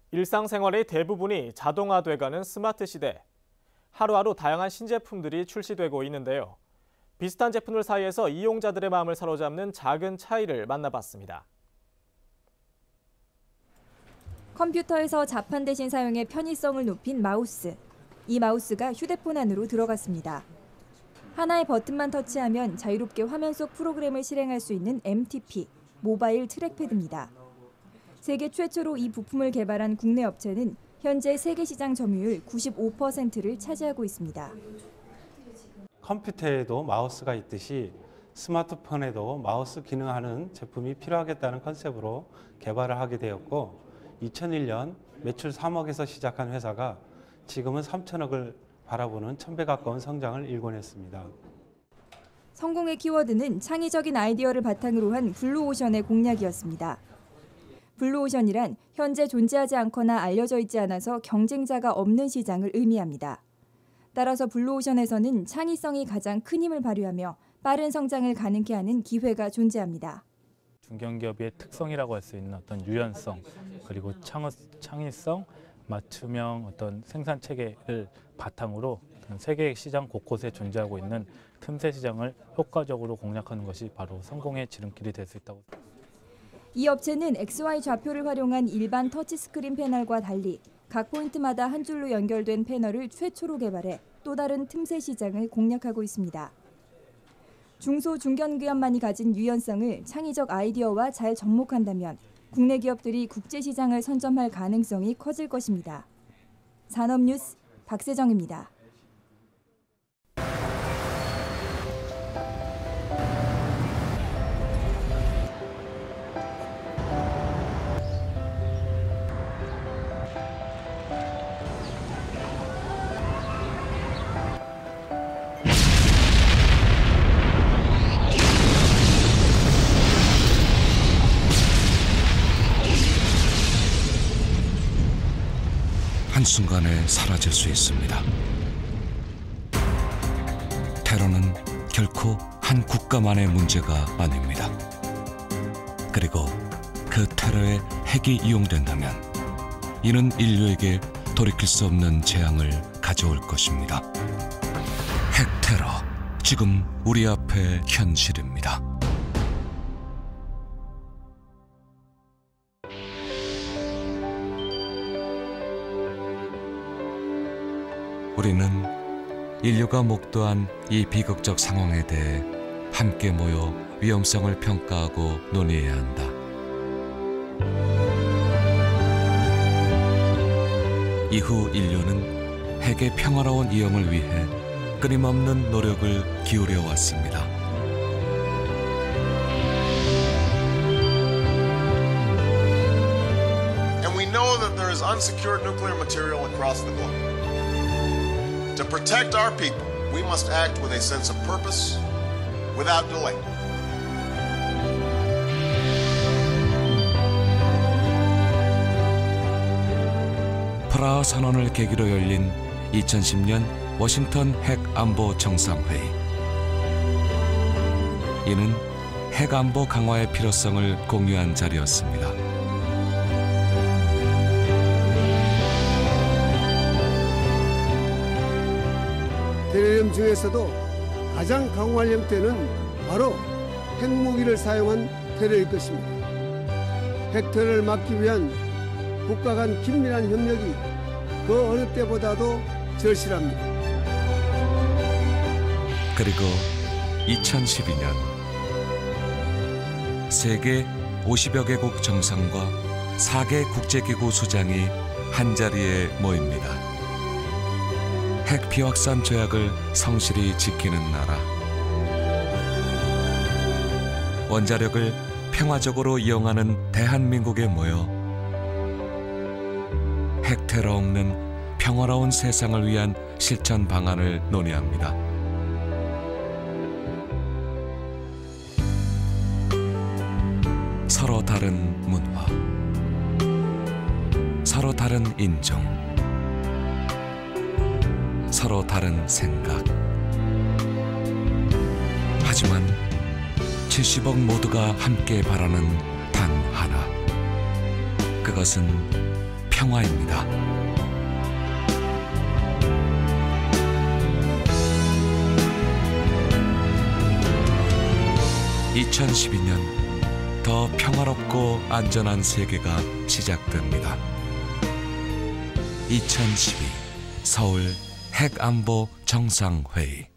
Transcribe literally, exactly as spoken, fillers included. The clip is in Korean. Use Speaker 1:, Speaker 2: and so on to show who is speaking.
Speaker 1: 일상생활의 대부분이 자동화돼가는 스마트 시대. 하루하루 다양한 신제품들이 출시되고 있는데요. 비슷한 제품들 사이에서 이용자들의 마음을 사로잡는 작은 차이를 만나봤습니다.
Speaker 2: 컴퓨터에서 자판 대신 사용의 편의성을 높인 마우스. 이 마우스가 휴대폰 안으로 들어갔습니다. 하나의 버튼만 터치하면 자유롭게 화면 속 프로그램을 실행할 수 있는 엠티피, 모바일 트랙패드입니다. 세계 최초로 이 부품을 개발한 국내 업체는 현재 세계 시장 점유율 구십오 퍼센트를 차지하고 있습니다.
Speaker 3: 컴퓨터에도 마우스가 있듯이 스마트폰에도 마우스 기능하는 제품이 필요하겠다는 컨셉으로 개발을 하게 되었고, 이천일 년 매출 삼억에서 시작한 회사가 지금은 삼천억을 바라보는 천 배 가까운 성장을 일궈냈습니다.
Speaker 2: 성공의 키워드는 창의적인 아이디어를 바탕으로 한 블루오션의 공략이었습니다. 블루오션이란 현재 존재하지 않거나 알려져 있지 않아서 경쟁자가 없는 시장을 의미합니다. 따라서 블루오션에서는 창의성이 가장 큰 힘을 발휘하며 빠른 성장을 가능케 하는 기회가 존재합니다.
Speaker 4: 중견기업의 특성이라고 할 수 있는 어떤 유연성, 그리고 창의성, 맞춤형 어떤 생산 체계를 바탕으로 세계 시장 곳곳에 존재하고 있는 틈새 시장을 효과적으로 공략하는 것이 바로 성공의 지름길이 될 수 있다고.
Speaker 2: 이 업체는 엑스와이 좌표를 활용한 일반 터치스크린 패널과 달리 각 포인트마다 한 줄로 연결된 패널을 최초로 개발해 또 다른 틈새 시장을 공략하고 있습니다. 중소 중견기업만이 가진 유연성을 창의적 아이디어와 잘 접목한다면 국내 기업들이 국제시장을 선점할 가능성이 커질 것입니다. 산업뉴스 박세정입니다.
Speaker 5: 한순간에 사라질 수 있습니다. 테러는 결코 한 국가만의 문제가 아닙니다. 그리고 그 테러에 핵이 이용된다면 이는 인류에게 돌이킬 수 없는 재앙을 가져올 것입니다. 핵 테러, 지금 우리 앞에 현실입니다. 우리는 인류가 목도한 이 비극적 상황에 대해 함께 모여 위험성을 평가하고 논의해야 한다. 이후 인류는 핵의 평화로운 이용을 위해 끊임없는 노력을 기울여 왔습니다.
Speaker 6: And we know that there is unsecured nuclear material across the globe. To protect our people, we must act with a sense of purpose, without delay.
Speaker 5: 프라하 선언을 계기로 열린 이천십 년 워싱턴 핵 안보 정상회의. 이는 핵 안보 강화의 필요성을 공유한 자리였습니다.
Speaker 7: 테러리움 중에서도 가장 강화할 형태는 바로 핵무기를 사용한 테러일 것입니다. 핵 테러를 막기 위한 국가 간 긴밀한 협력이 그 어느 때보다도 절실합니다.
Speaker 5: 그리고 이천십이 년 세계 오십여 개국 정상과 네 개 국제기구 수장이 한자리에 모입니다. 핵 비확산 조약을 성실히 지키는 나라. 원자력을 평화적으로 이용하는 대한민국에 모여 핵 테러 없는 평화로운 세상을 위한 실천 방안을 논의합니다. 서로 다른 문화, 서로 다른 인종, 서로 다른 생각. 하지만 칠십억 모두가 함께 바라는 단 하나. 그것은 평화입니다. 이천십이 년 더 평화롭고 안전한 세계가 시작됩니다. 이천십이 서울 핵안보 정상회의.